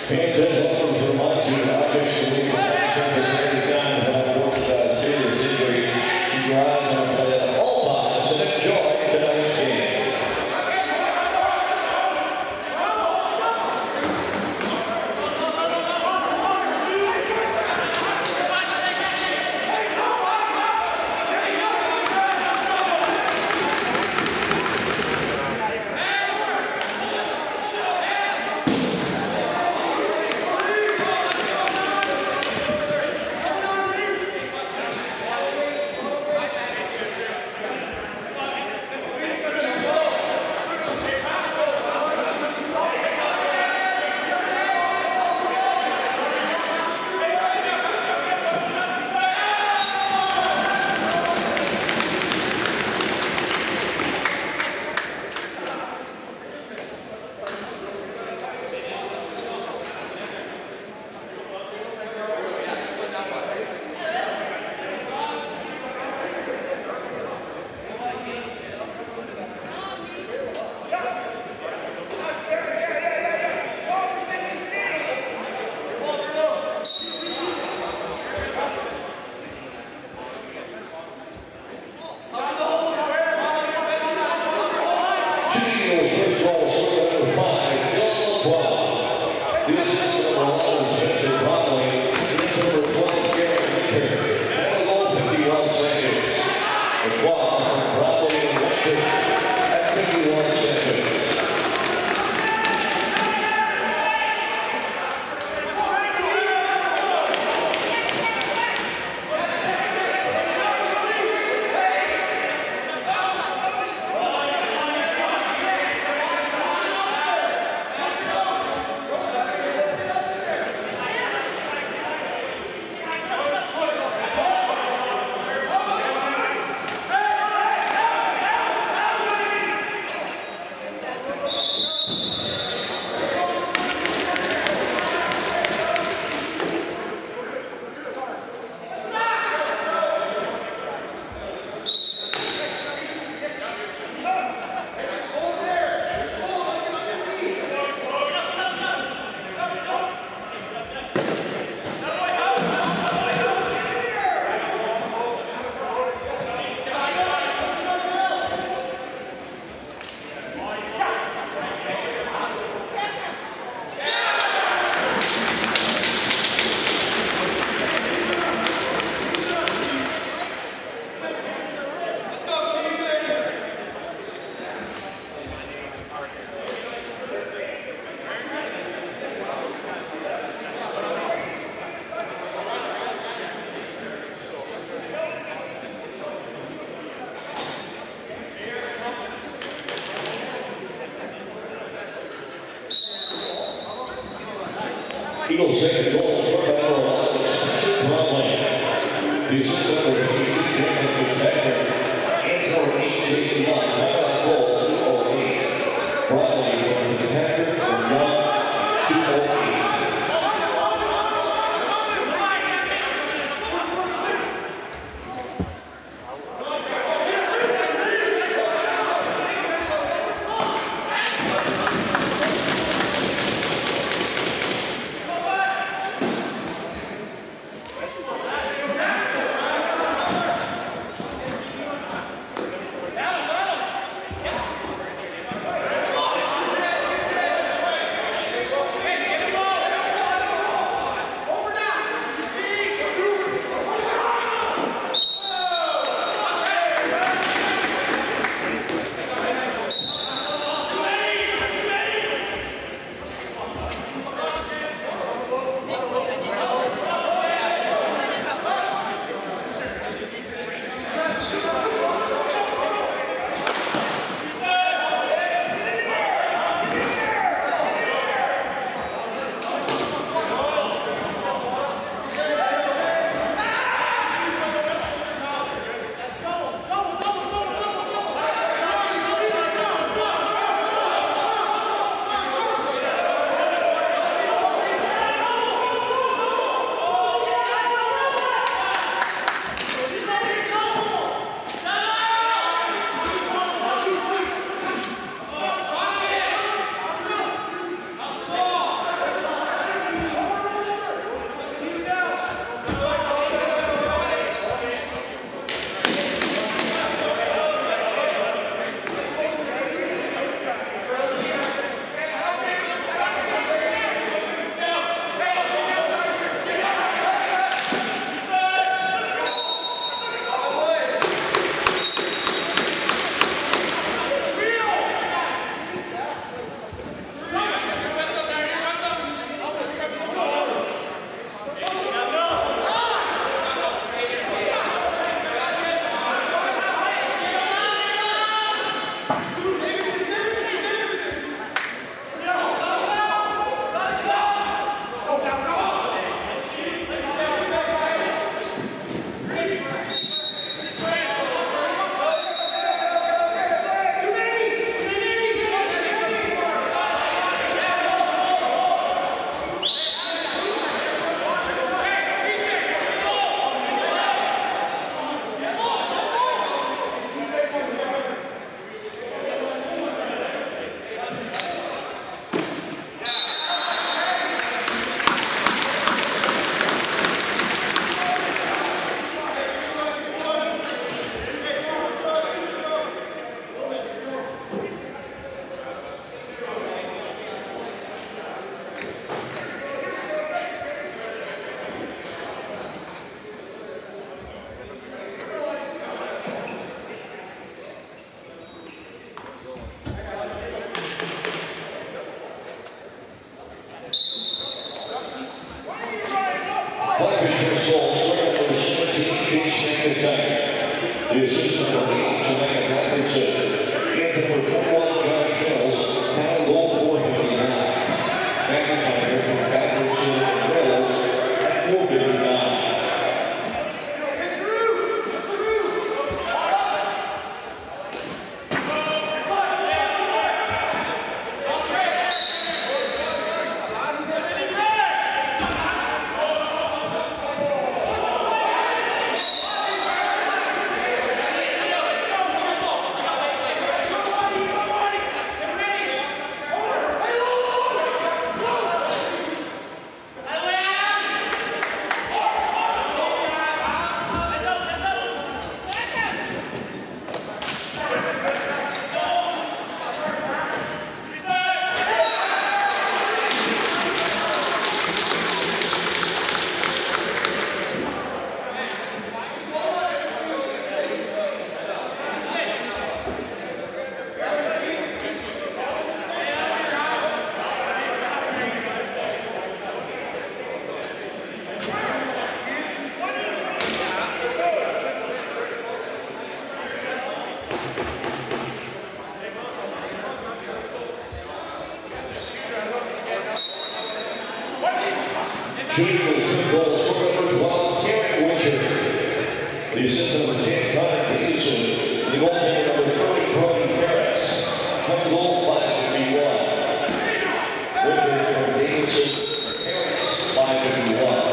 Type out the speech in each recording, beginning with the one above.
And as always, remind you, Blackfish will be back at the same time for a fourth serious injury. Keep your eyes on the play at all times and enjoy tonight's game. Eagles second goal for Arenalacrosseleague. The assistant will be Answer 8-1. Highlight goal 208. Bradley from Fitzpatrick from 208. Shooting with 3 goals for number 12, Karen Richard. The assistant number 10, Connor Peterson. The goaltender number 30, Brody Harris. One goal, 551. Richard from Davidson, Harris, 551.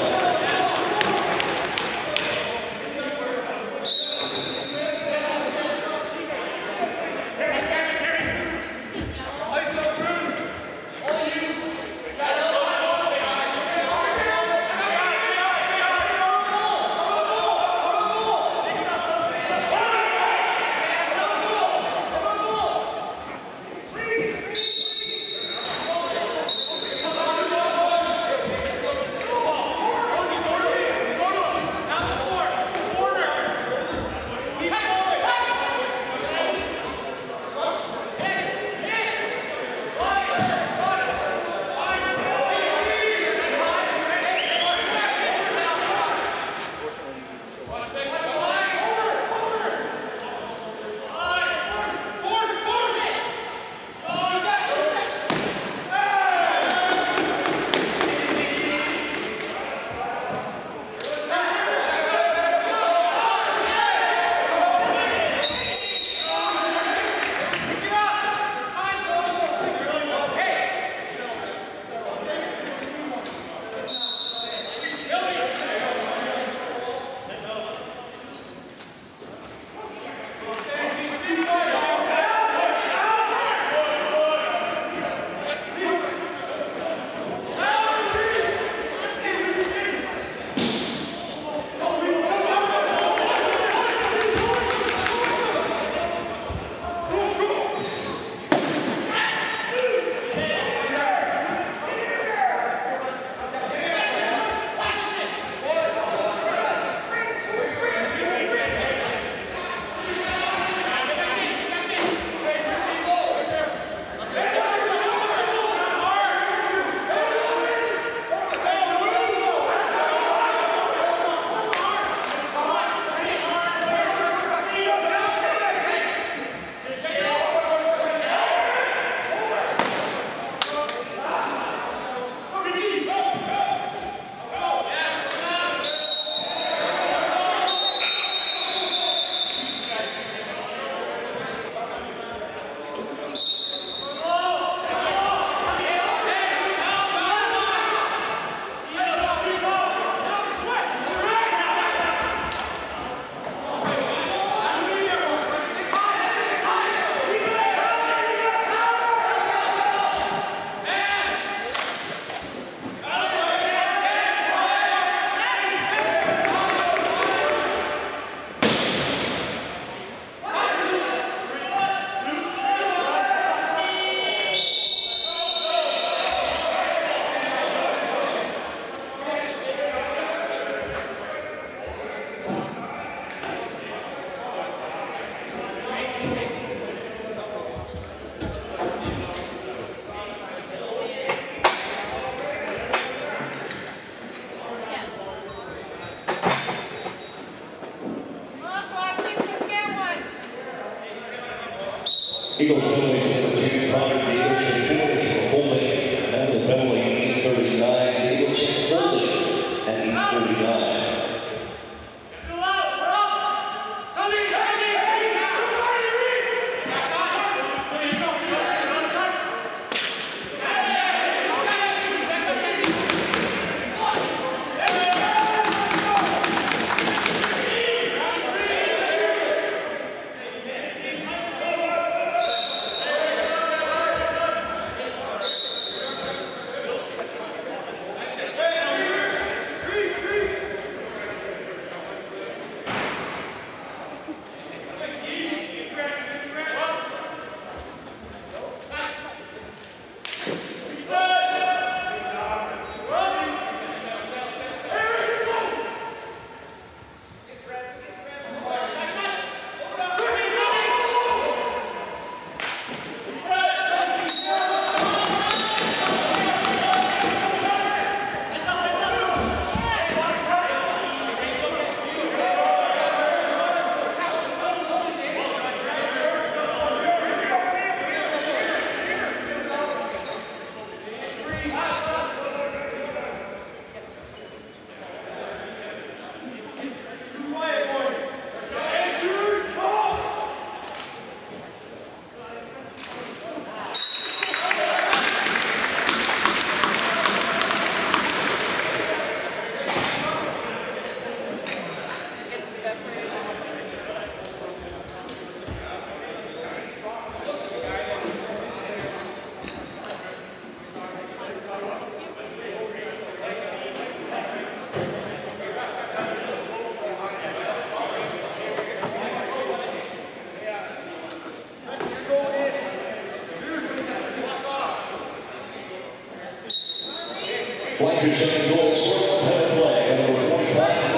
Blackfish on the goal, scoring on play. Number 45,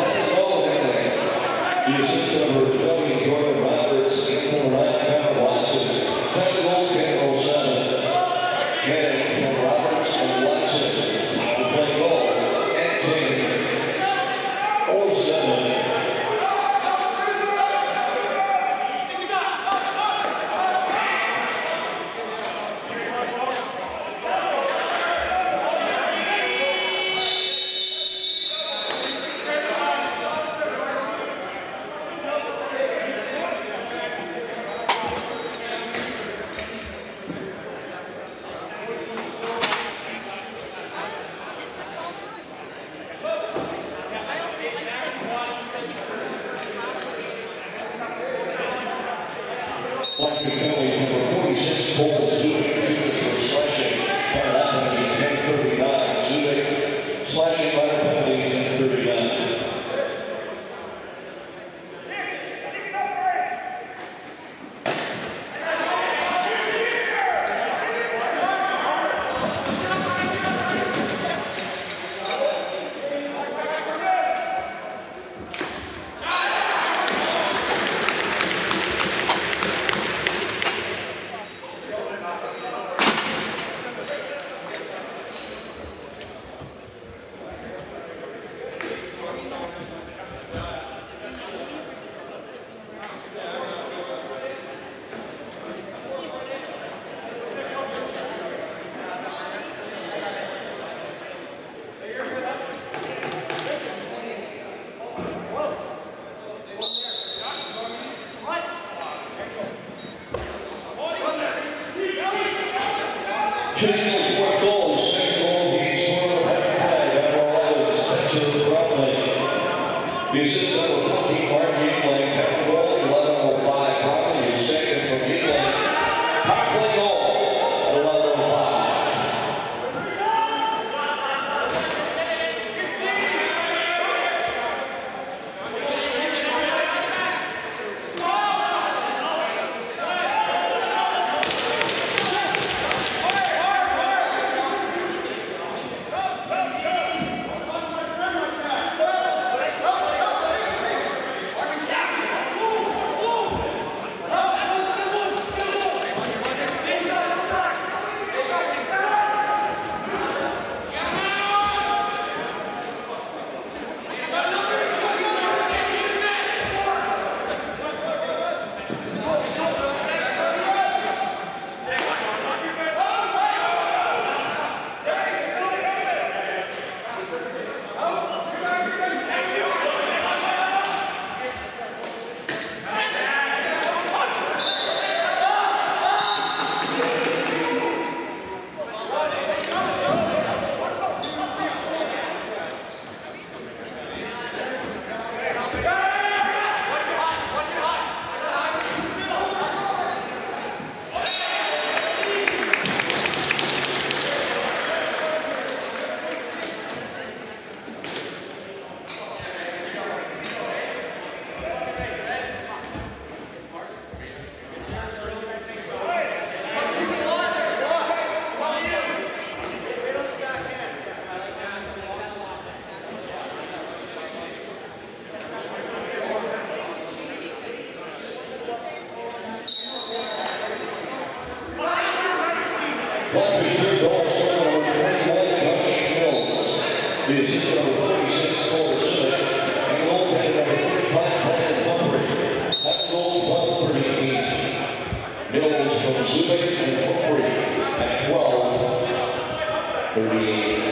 the assistant number 20, Jordan Roberts, into the right, Kevin Watson. Time to goal, 10:07. And from Roberts and Watson to play goal at 10:07. Blackfish penalty number 46, Cole Zubik, 2 for slashing. Counter that penalty, 10:39. Zubik slashing by the penalty, 10:39. Eagles 4 goals, 2nd goal, he scored on the Arenalacrosseleague, extension of the Broadway. The assistant number 14, Mark Yingling, 10th goal, 11:05. Broadway is second from Yingling. Power play goal at 11:05. Blackfish 3 goals, number 21, Josh Mills. The assistant number 36, Cole Zubik. And the goaltender number 35, Brandon Humphrey. That goal, 12:38. Mills from Zubik and Humphrey at 12:38.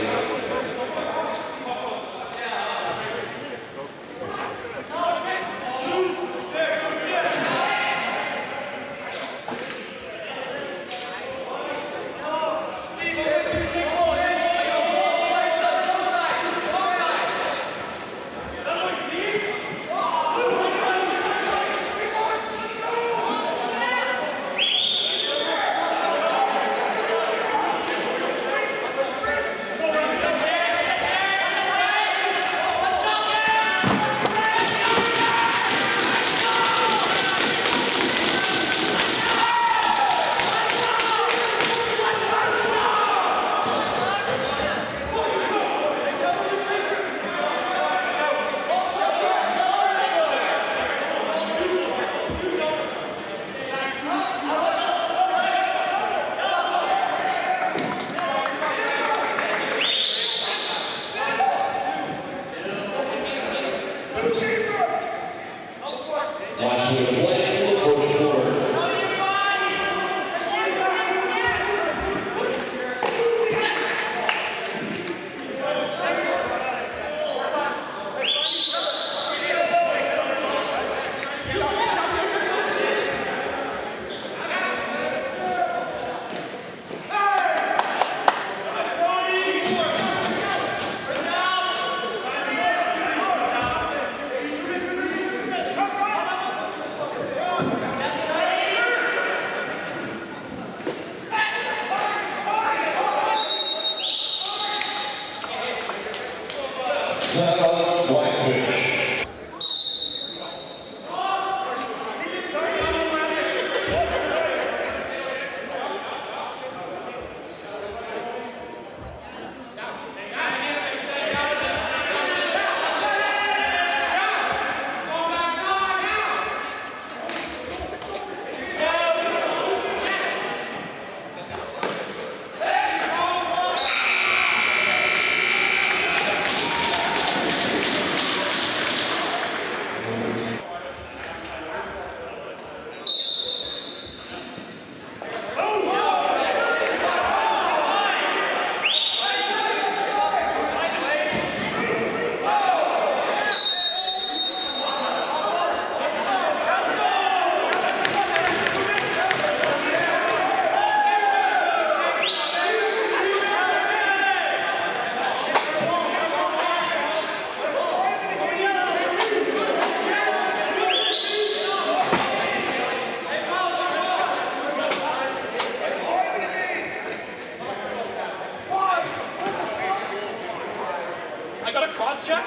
Cross check.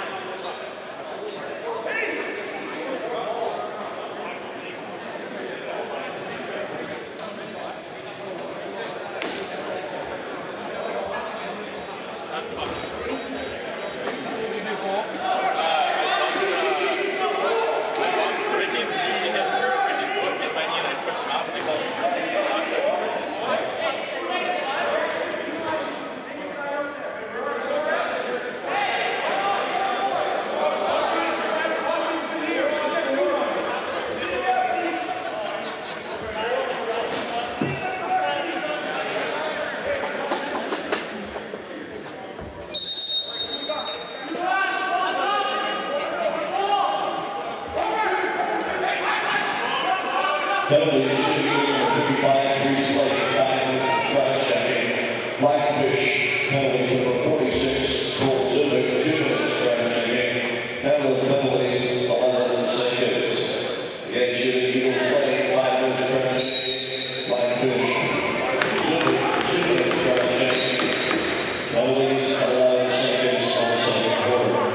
Penalties should be number 55, Greasy Lake, 5 minutes cross checking. Blackfish, penalty number 46, Cole Zubik, 2 minutes cross checking. 10 of those penalties, 11 seconds. Again, shooting Eagles play, 5 minutes cross checking. Blackfish, Zubik, 2 minutes cross checking. Penalties, 11 seconds on the second quarter.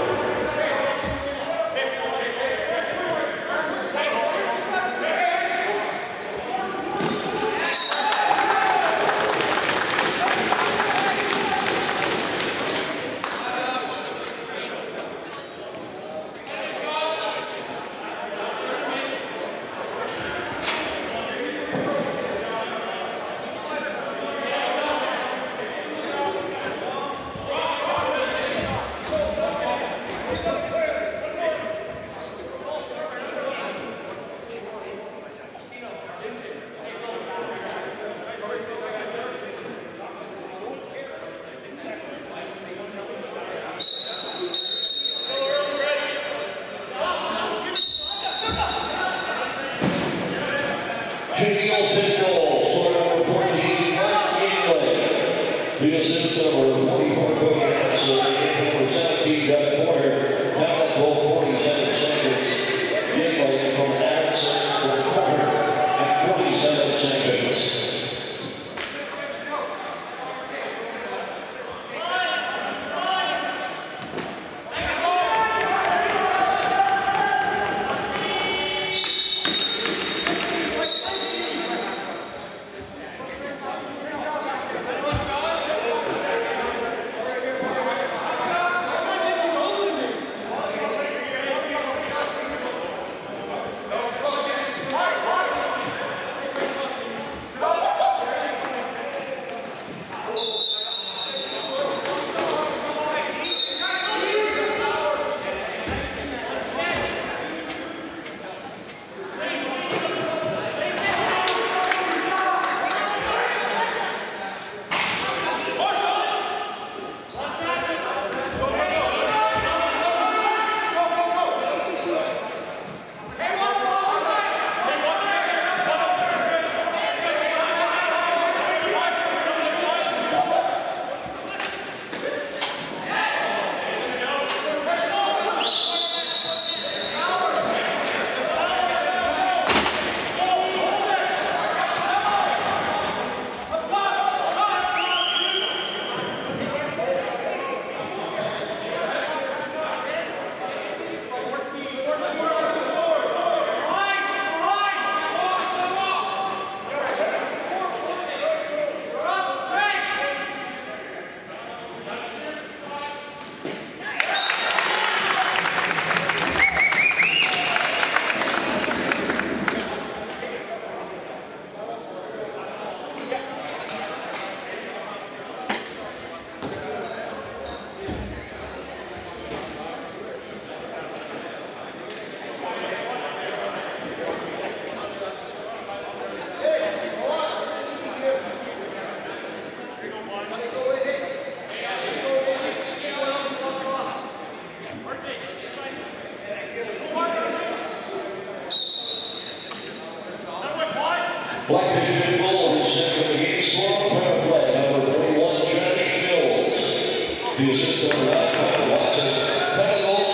Blackfish good goal, his second of the game, scoring power play, number 31, Josh Mills. The assist number 9, Kyle Watson, tied goal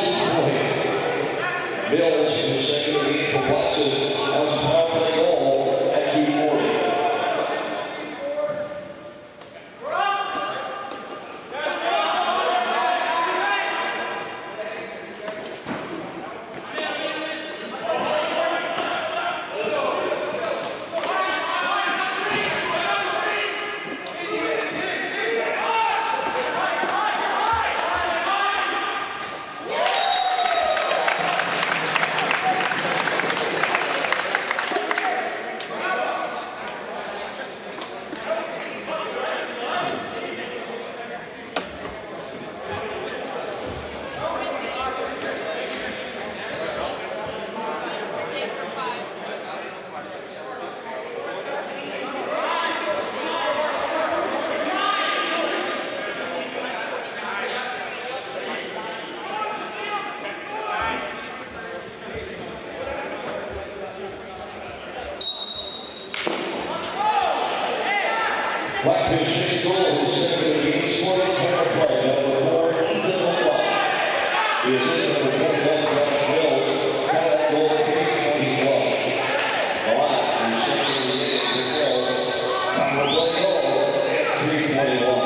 240. Mills, his second of the game for Watson, that was a power play goal at 240. sixth goal, his second of the game, scoring counter play, number 4, Ethan White. The assist number 21, Josh Mills, got that goal to kick 21. White, who's second of the game, for Mills, counter play goal at 3:21.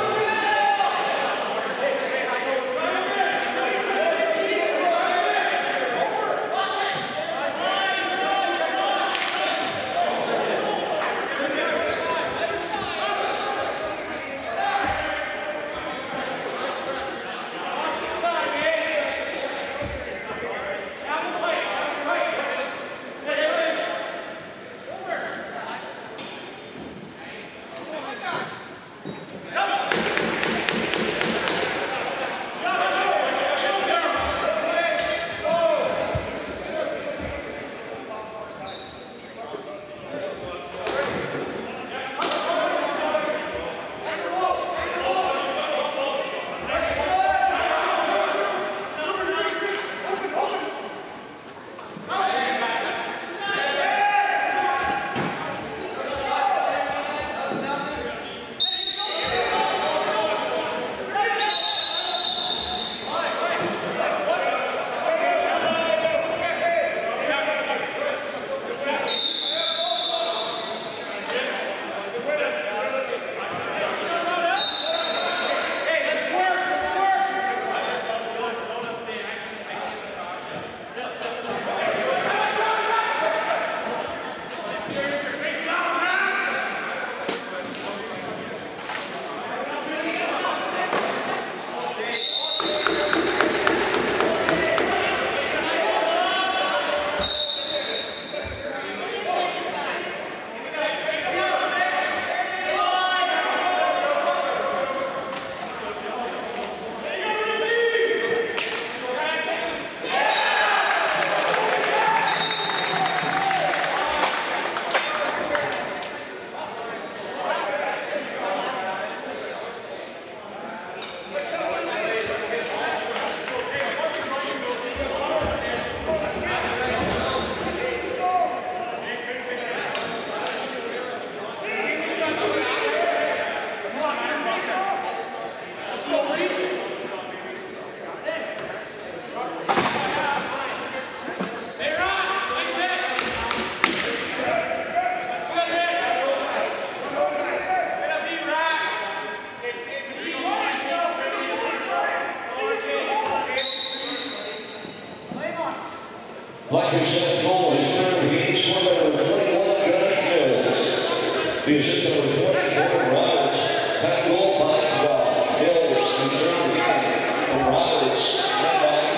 Blackfish second goal, his third of the game, scored by number 21, Josh Mills. The assist number 20, Jordan Roberts, got goal by 12. Mills, who's third of the game, from Roberts, got by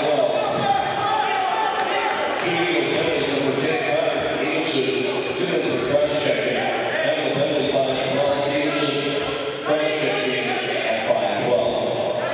12. Key was penalty number 10, Connor Davidson, 2 minutes of cross checking. And the penalty by 12, Davidson, cross checking at 5:12.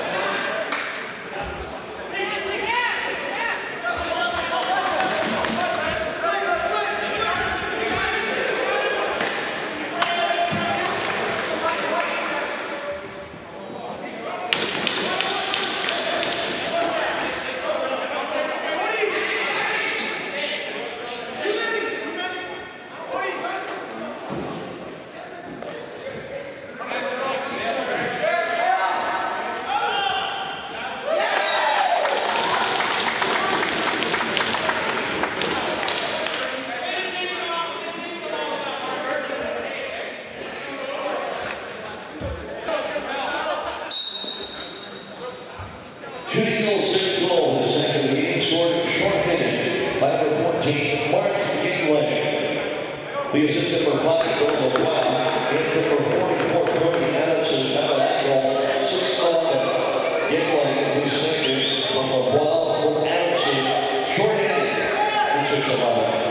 Sixth goal, his second of the game, scored short-handed by number 14, Mark Gingley. The assist number 5, Golden Wow, and number 44, Cody Adamson, top of that goal, 6-11. Gingley, who's second from the Wow from Adamson, short-handed, which is 6-11.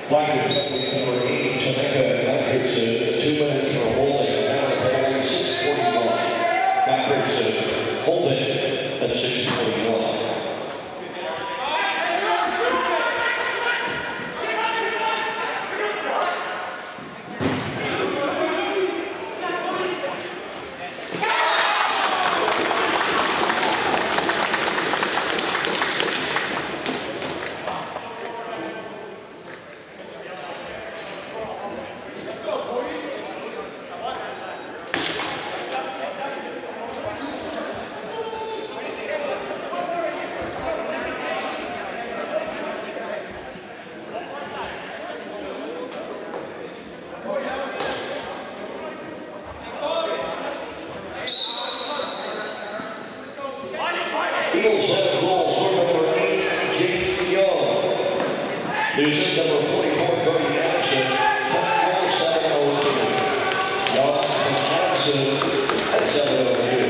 Blackfish number 8, Jamaica. Blackfish 2 minutes for holding. Now the penalty 6:41. Blackfish holding at 6:41. Eagles set a goal for number 8, Jake Young. Nuisance number 44, Cody Addison. 10 goals, 7-0-2. Young from Addison at 7-0-2.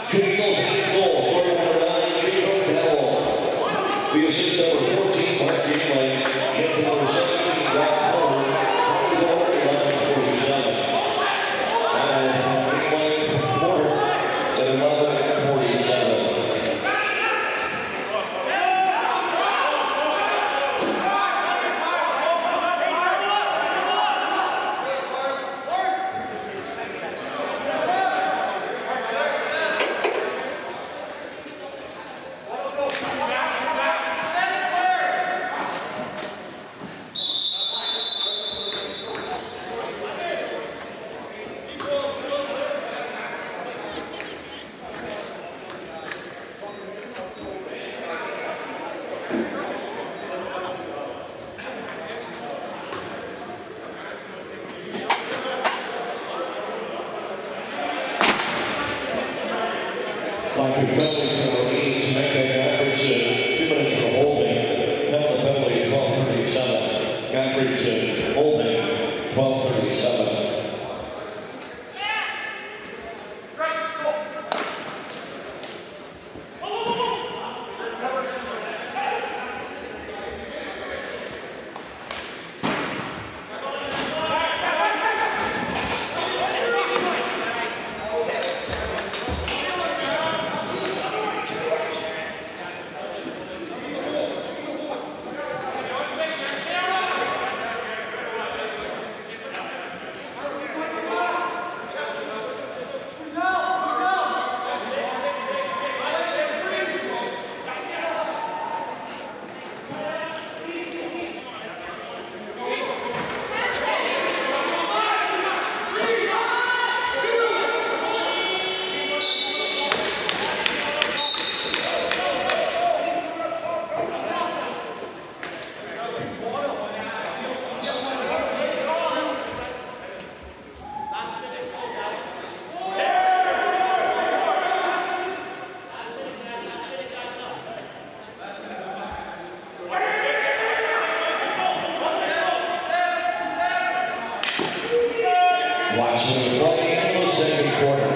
Two Eagles in goal, scorer number 9, Chico Cowell. The assist number 14, Mark Greenway. Captain number 17, Rob Cole. Power goal, 11:47. And Greenway from Porter at 11:47. Blackfish penalty number 8 to make that Godfrey's 2 minutes for holding. Penalty 12:37. Godfrey's holding 12:37. Watching the play in the second quarter.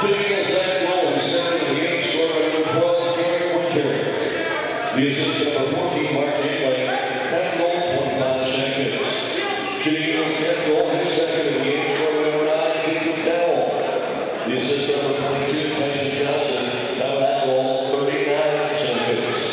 The assistant number 14, Mark Inlay, 10 goals, 25 seconds. Shooting Eagles 10 goal, his second of the game, scorer number 9, Jacob Dowell. The assistant number 22, Tyson Johnson, now that goal, 39 seconds.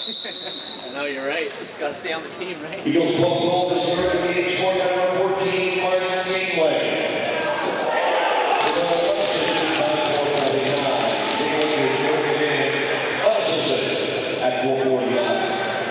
I know, you're right. Gotta stay on the team, right? Eagles 12 goal this year to be scored by number 14, Martin Gateway. At 449.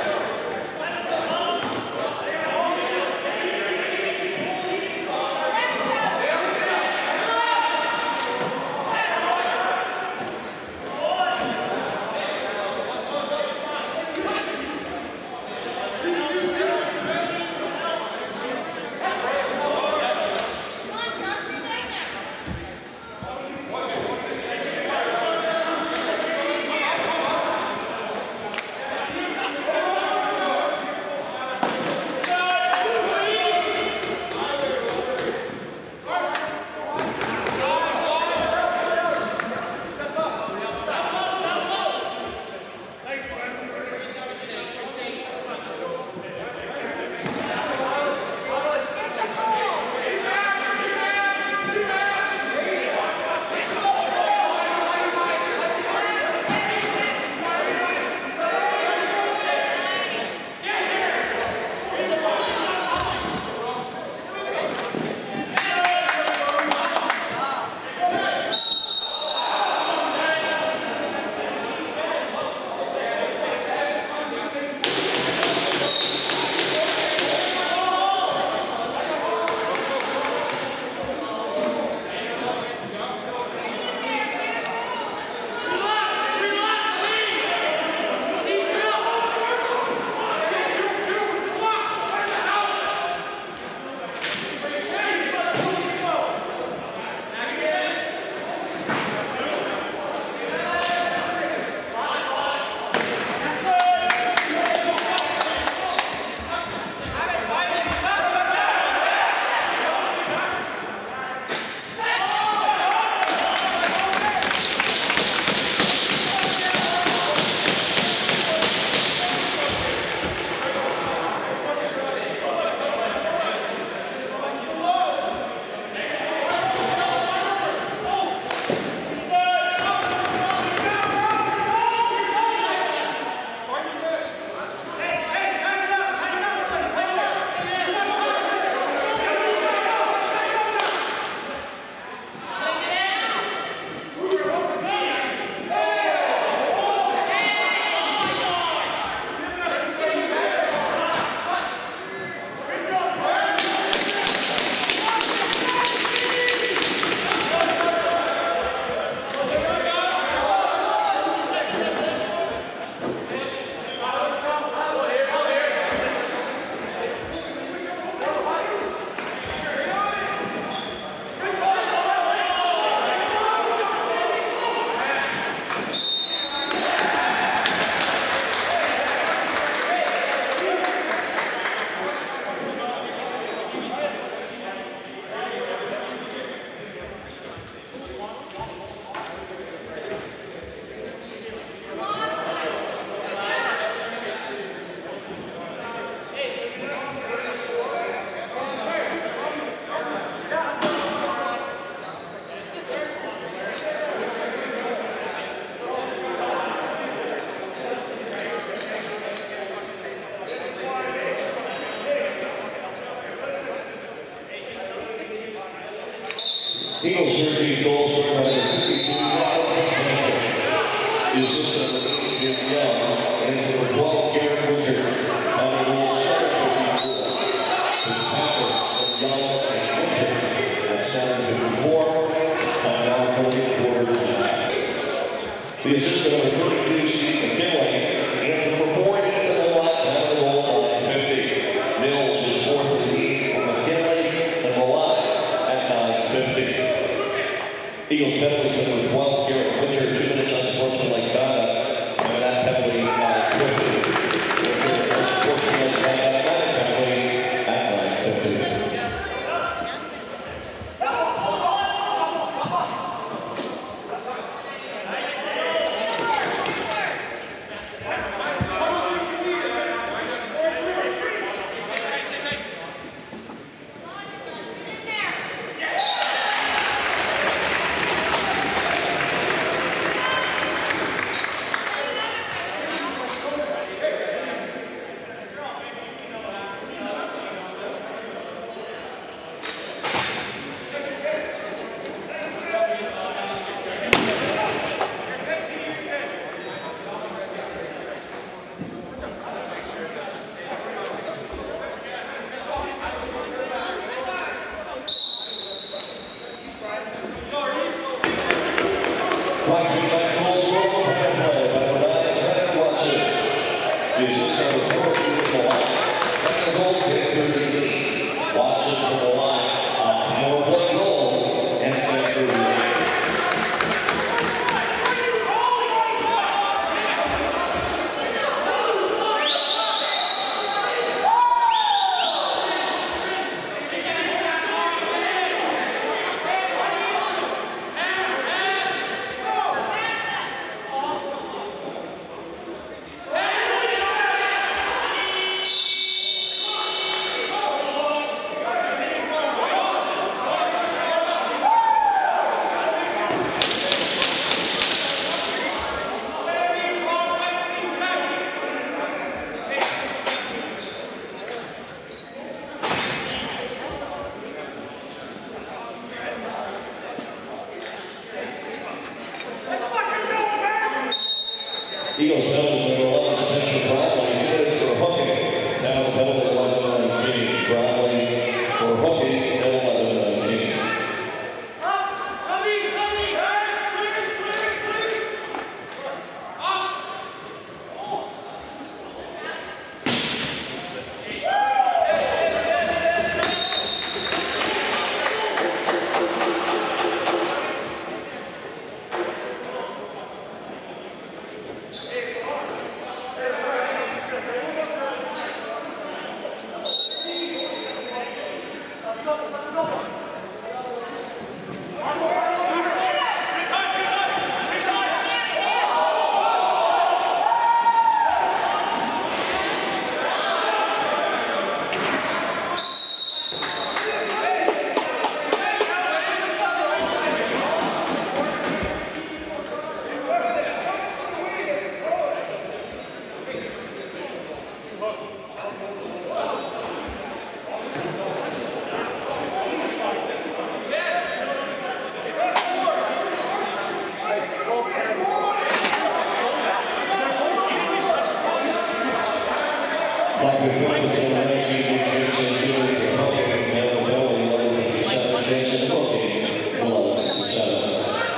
Eagles 13 goals scored by number 52, the assistant number 8, Jim Young, and number 12, Garrett Winter. On the goal, 754. His tackle of Young and Winter at 754. Time now 40 quarters left. The assistant number 32, Steve McKinley, and number 4, Ethan Millett, on the goal line 50. Mills is fourth in the league for McKinley and Millett at 950. The assistant number 14 from the line. Second goal, 10-38. Watson from the line. A power play goal, and 10-38. Eagles penalties number 11, Spencer Brownlee, 2 minutes for hooking. Down the penalty, 11-19. Brownlee for hooking at 11-19. Blackfish wins the 19 Jason Field for hooking. Down the penalty, 11-57. Jason hooking, 11-57.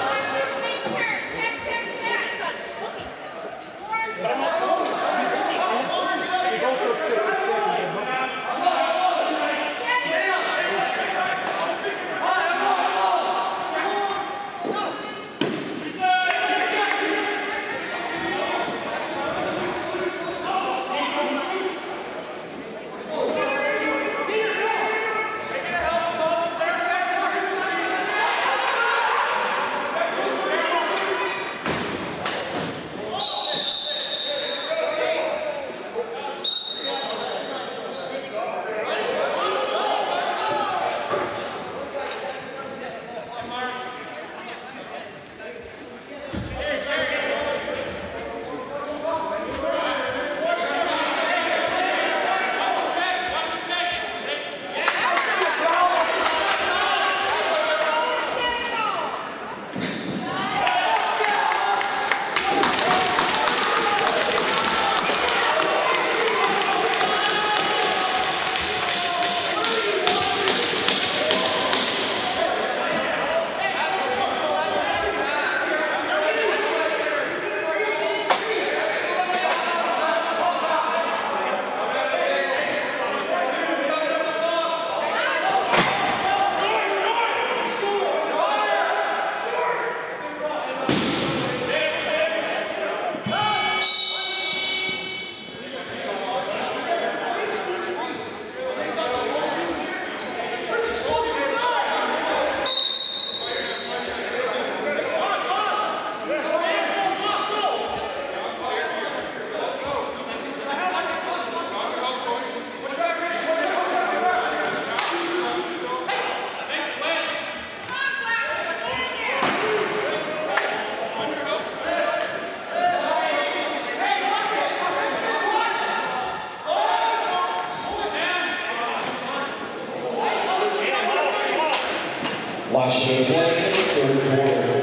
Washington play, third quarter.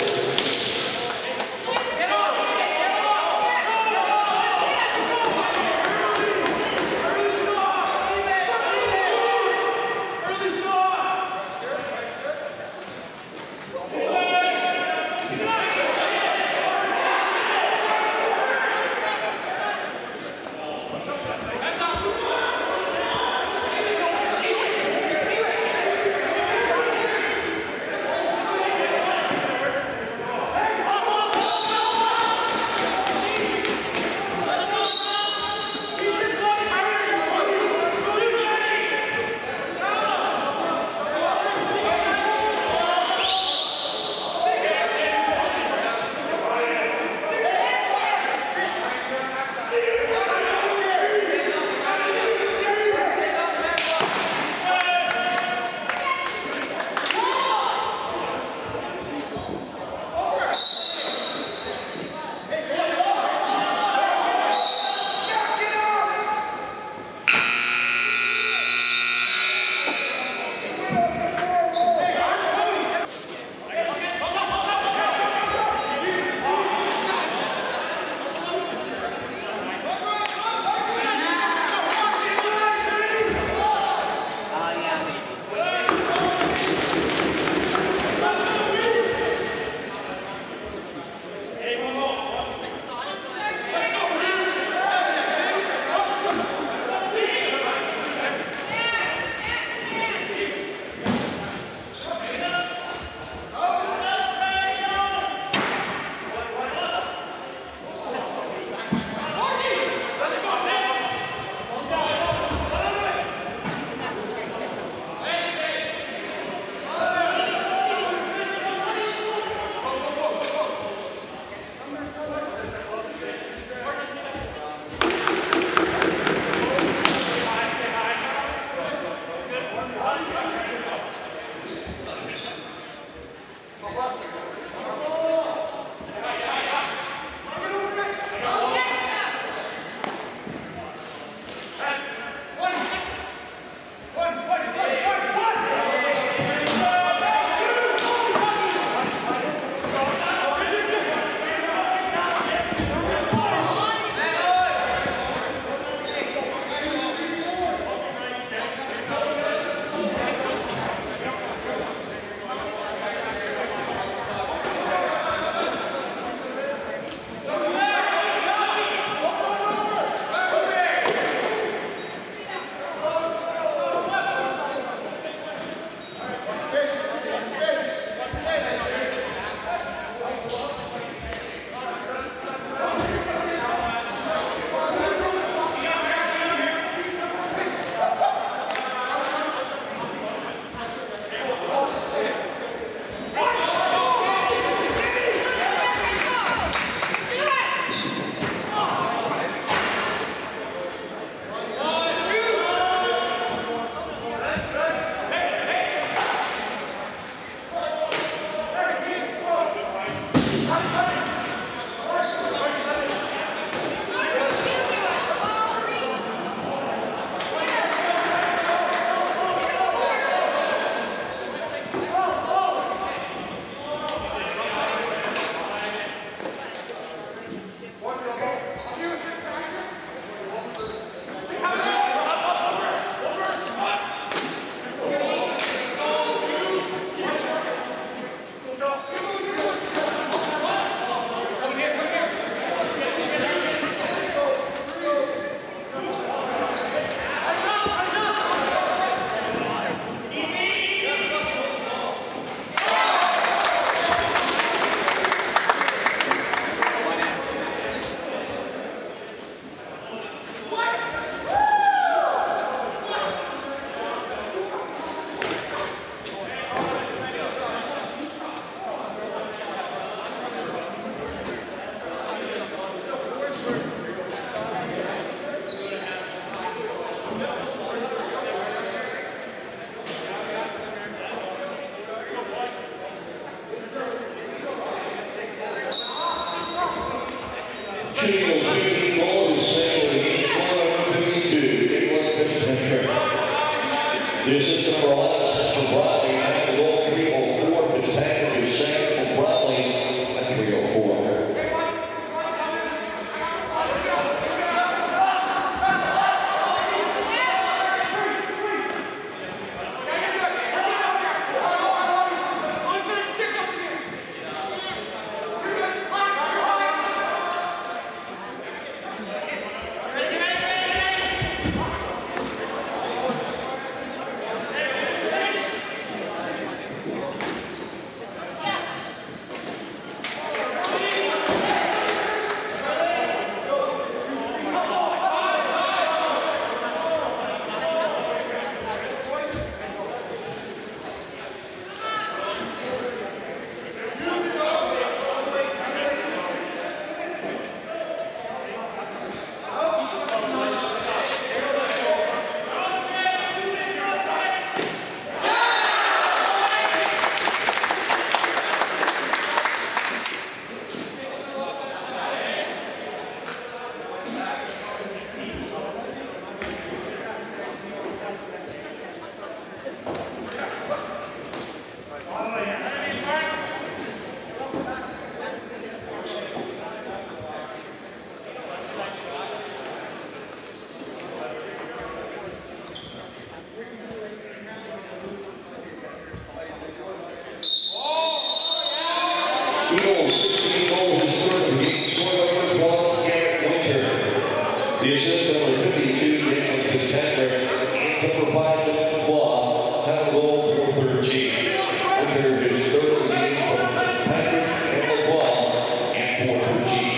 number 52, Daniel Fitzpatrick, and number 5, Claw. Time goal for 13. Winter his third of the game from Fitzpatrick and LeBlanc, and 4-13.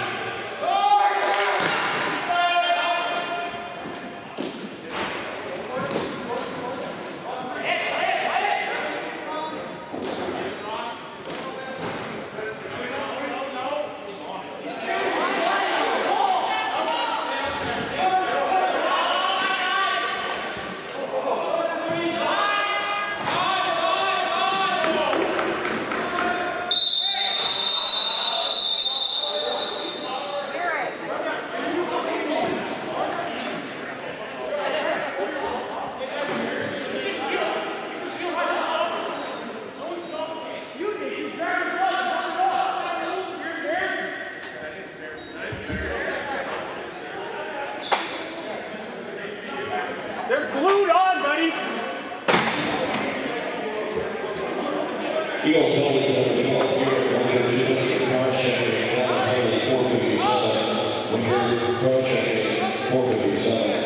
They're glued on, buddy. Eagles Celtics number 12 here at Winter, just looking at car checking, Alan 457. Winter car checking, 457.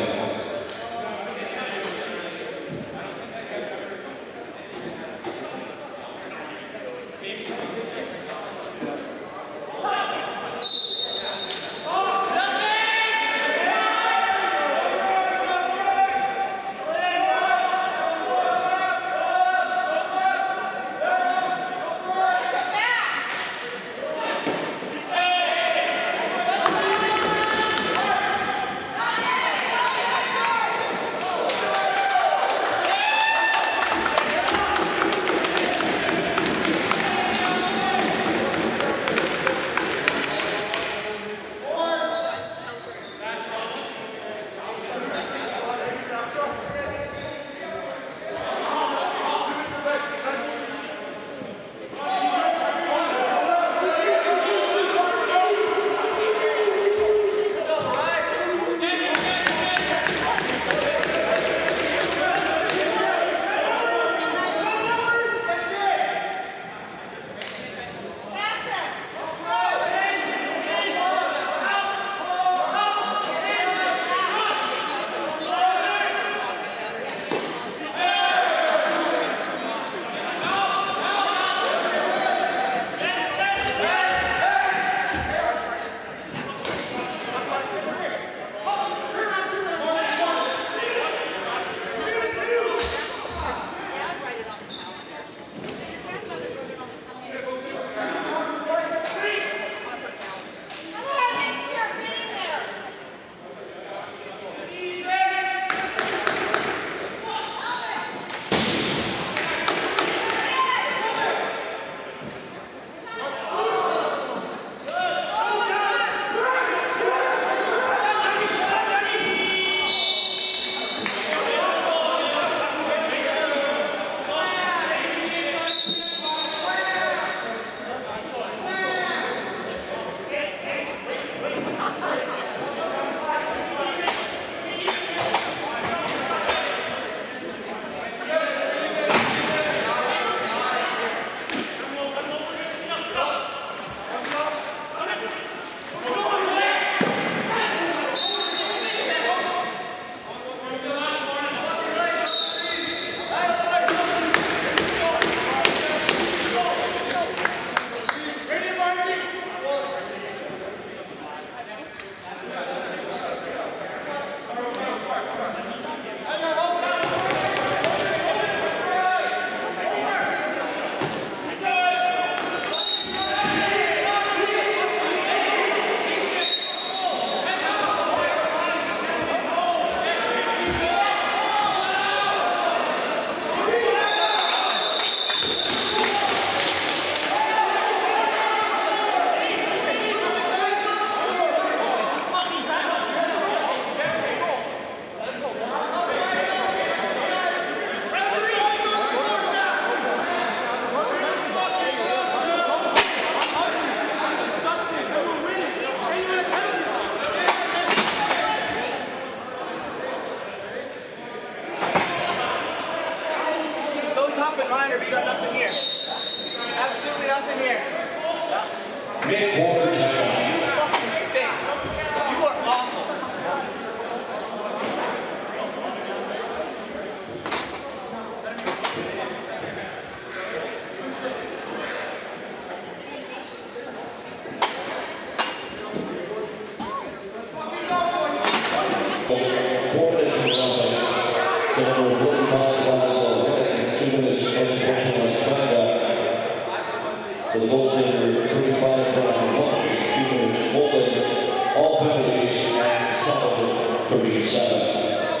37.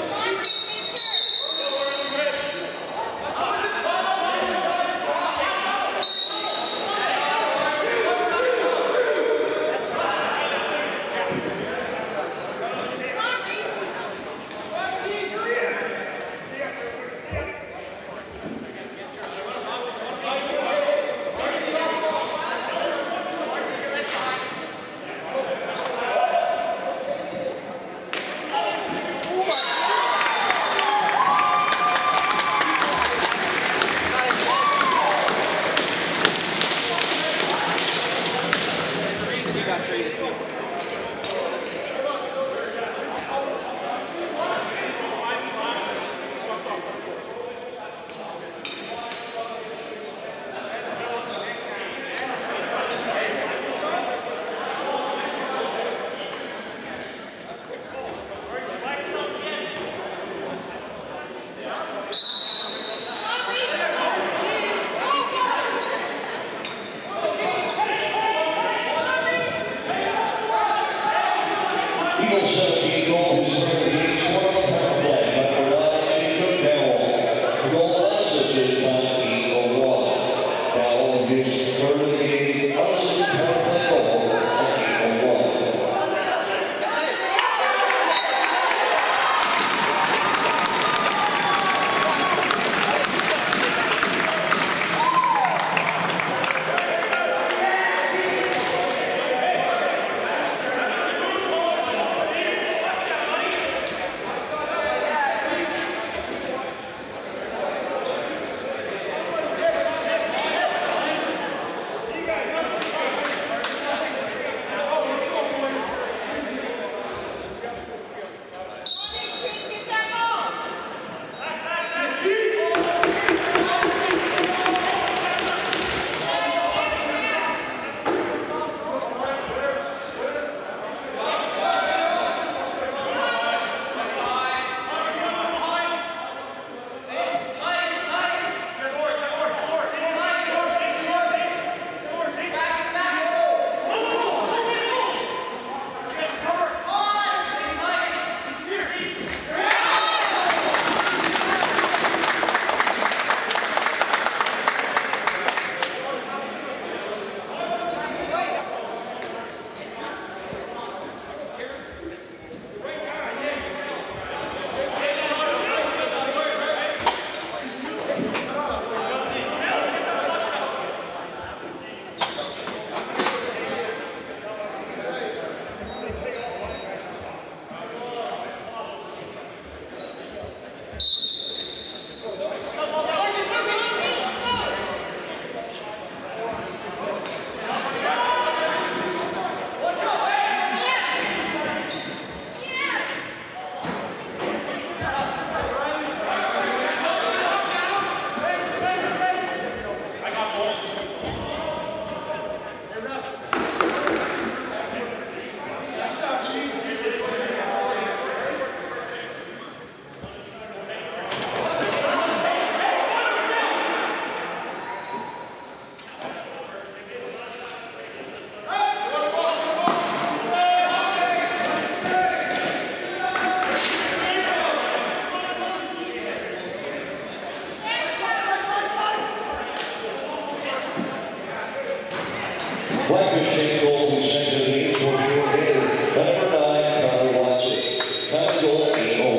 Blackfish take goal in the second game for your hitter. Number 9, Connor Watson. Time goal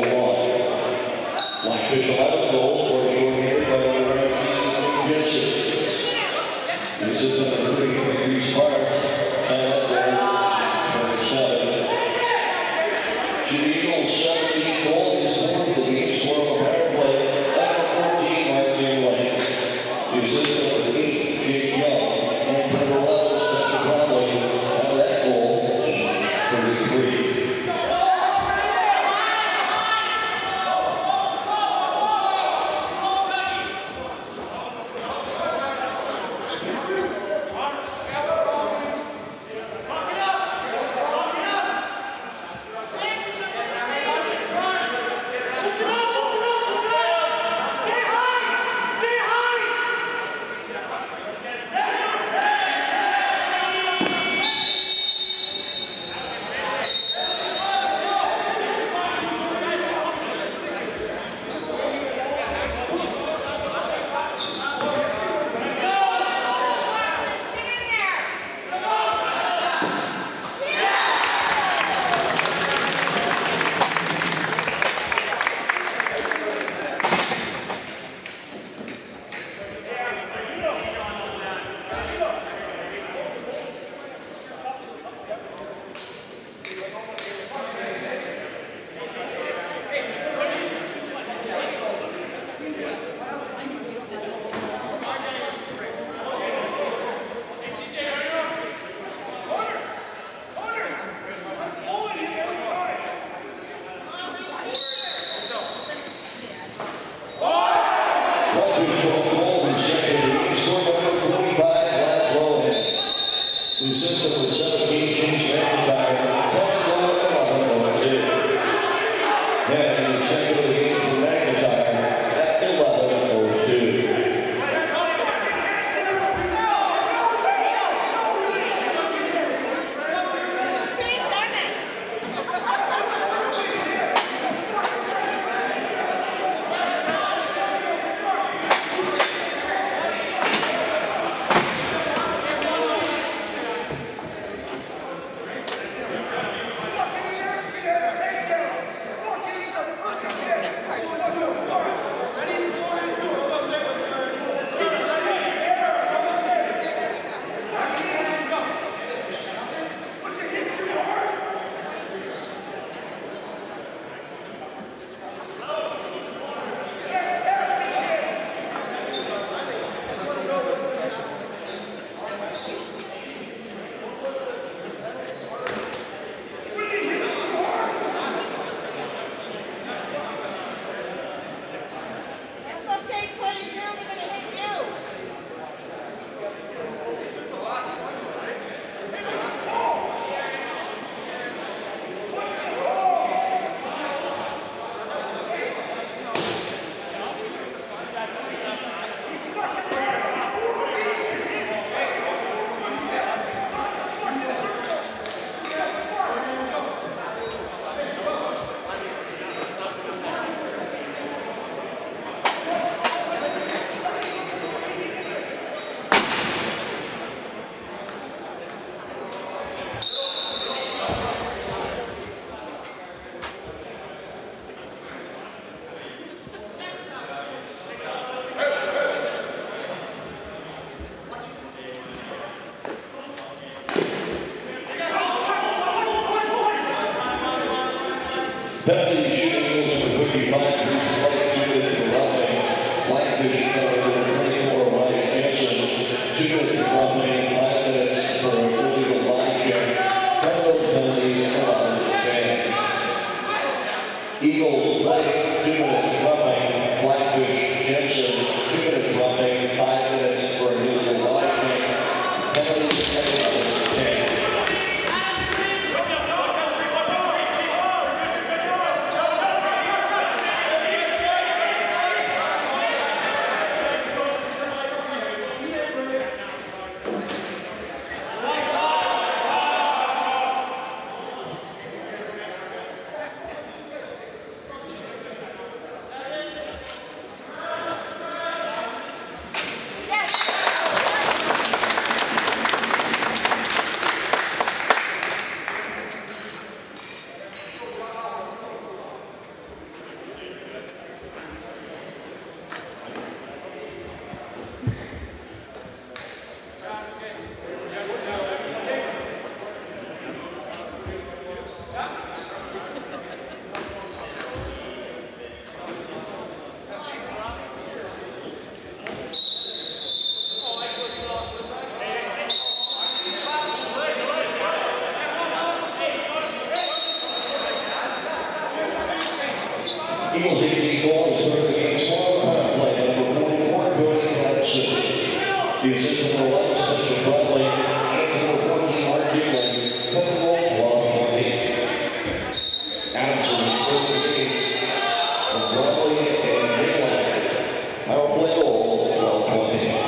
8:01. Blackfish 11 goals for your hitter by number 19, Jensen. This is number 33, Sparks. Time goal 27. Jimmy Eagles 17 goals. He's fourth in the game, scoring on power play. Number 14, Mark Lane. This is number 8, Jake Young. And number 11, out that goal, 8:33. Penalty shooting goes number 55, Bruce White, 2 minutes for roughing. Blackfish, number 24, Ryan Jensen, 2 minutes for roughing, 5 minutes for a illegal line check. 10 of those penalties allowed to stand. Eagles White, 2 minutes roughing. Blackfish, Jensen, 2 minutes roughing, 5 minutes for a illegal line check. Penalties allowed to stand. Eagles 18 goals served against small power play, number 44, Cody Patterson. The assistant for 11, Spencer Bradley, and number 14, Mark Gibson, 10 goals, 12-20. Adamson is third for the game from Bradley and Gibson. Power play goal, 12-20.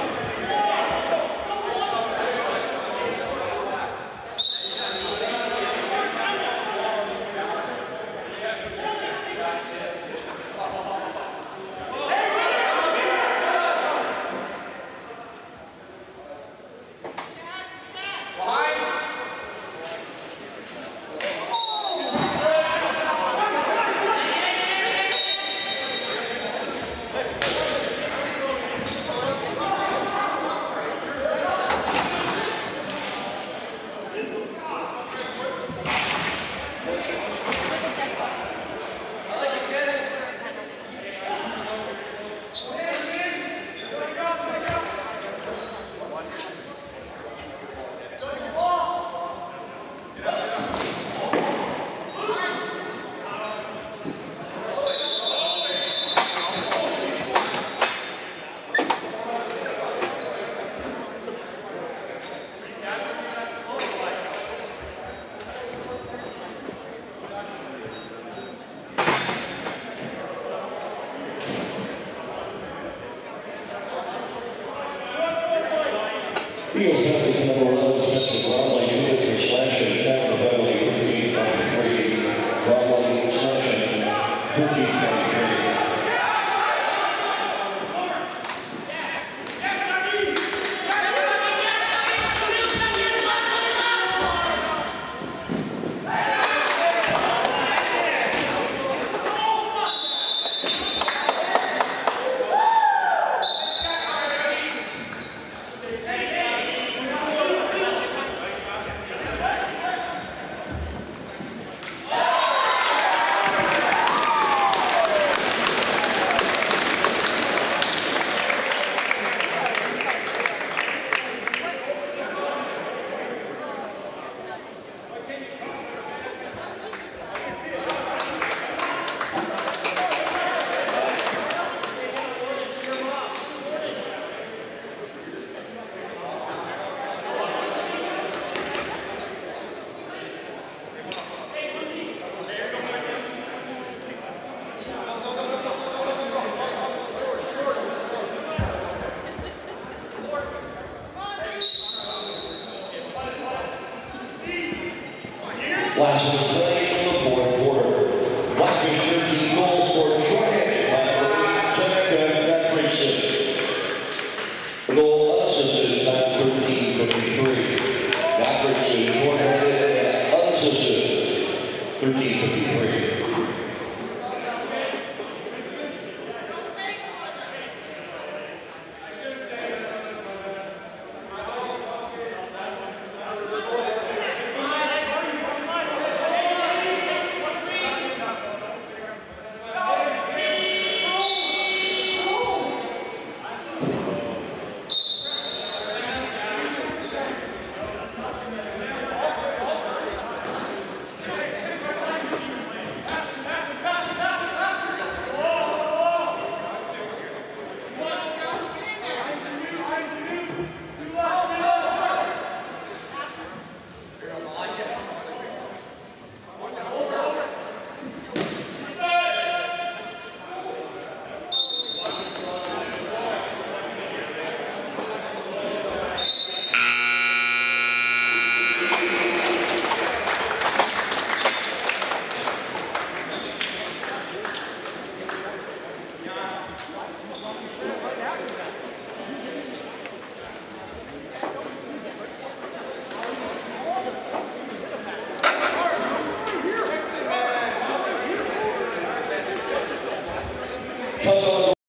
Eagles penalties number 11, Spencer Bradley, 2 minutes for slashing, 10 for penalty, 13-23. Bradley slashing, 13-23. Last one play in the fourth quarter. Blackfish 13 goals scored shorthanded by Tanaka Godfreyson. The goal unassisted at 13:53. Godfreyson shorthanded and unassisted 13:53. comes on